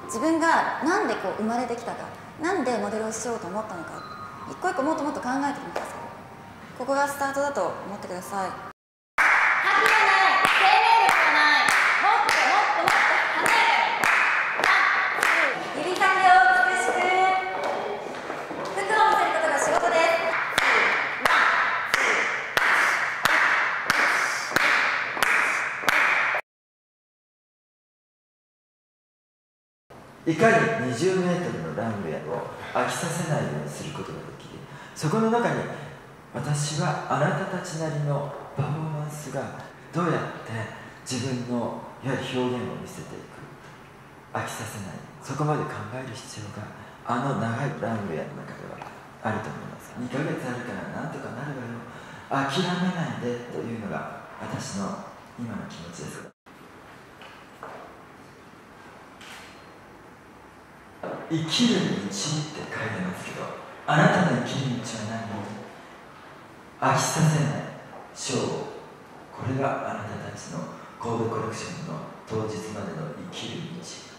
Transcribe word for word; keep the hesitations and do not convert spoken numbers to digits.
自分がなんでこう生まれてきたか、なんでモデルをしようと思ったのか、一個一個もっともっと考えてみてください。ここがスタートだと思ってください。覇気がない、生命力がない、もっともっともっと華やかに、指先を美しく服を見せることが仕事です。 いかににじゅうメートルのランウェイを飽きさせないようにすることができる。そこの中に私はあなたたちなりのパフォーマンスがどうやって自分のいわゆる表現を見せていく、飽きさせない、そこまで考える必要があの長いランウェイの中ではあると思います。にかげつあるからなんとかなるわよ、諦めないでというのが私の今の気持ちです。生きる道って書いてますけど、あなたの生きる道は何？飽きさせない勝負。これがあなたたちの神戸コレクションの当日までの生きる道。